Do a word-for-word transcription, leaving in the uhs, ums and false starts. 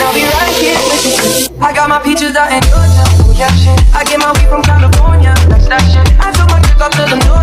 I'll be right here with you. I got my peaches out in Georgia, yeah shit. I get my weed from California, that's that shit. I took my trip up to the north.